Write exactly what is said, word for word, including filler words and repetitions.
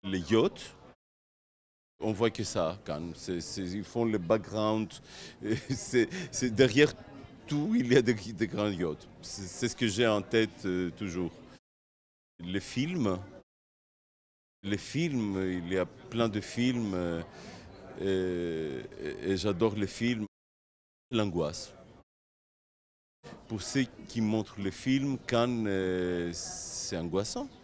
Les yachts, on voit que ça, quand c'est, c'est, ils font le background, c'est, c'est derrière tout, il y a des, des grands yachts. C'est, c'est ce que j'ai en tête euh, toujours. Les films, les films, il y a plein de films euh, et, et j'adore les films. L'angoisse. Pour ceux qui montrent le film, quand euh, c'est angoissant.